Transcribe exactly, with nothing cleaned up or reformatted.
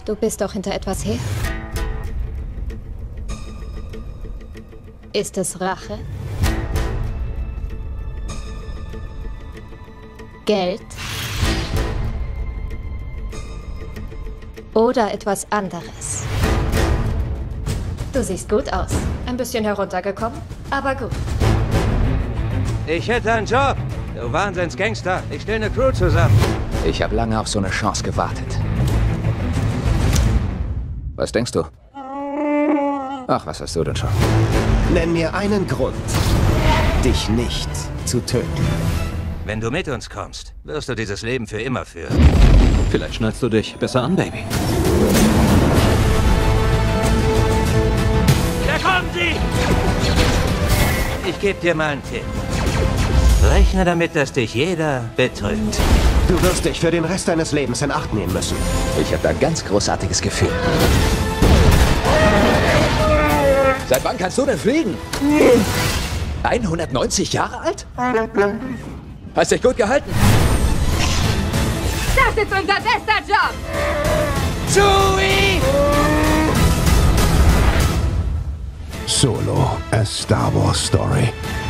Du bist doch hinter etwas her. Ist es Rache? Geld? Oder etwas anderes? Du siehst gut aus. Ein bisschen heruntergekommen, aber gut. Ich hätte einen Job. Du Wahnsinnsgangster. Ich stelle eine Crew zusammen. Ich habe lange auf so eine Chance gewartet. Was denkst du? Ach, was hast du denn schon? Nenn mir einen Grund, dich nicht zu töten. Wenn du mit uns kommst, wirst du dieses Leben für immer führen. Vielleicht schnallst du dich besser an, Baby. Da kommen sie! Ich gebe dir mal einen Tipp. Rechne damit, dass dich jeder betrügt. Du wirst dich für den Rest deines Lebens in Acht nehmen müssen. Ich habe da ein ganz großartiges Gefühl. Seit wann kannst du denn fliegen? hundertneunzig Jahre alt? Hast dich gut gehalten. Das ist unser bester Job! Chewie! Solo, a Star Wars story.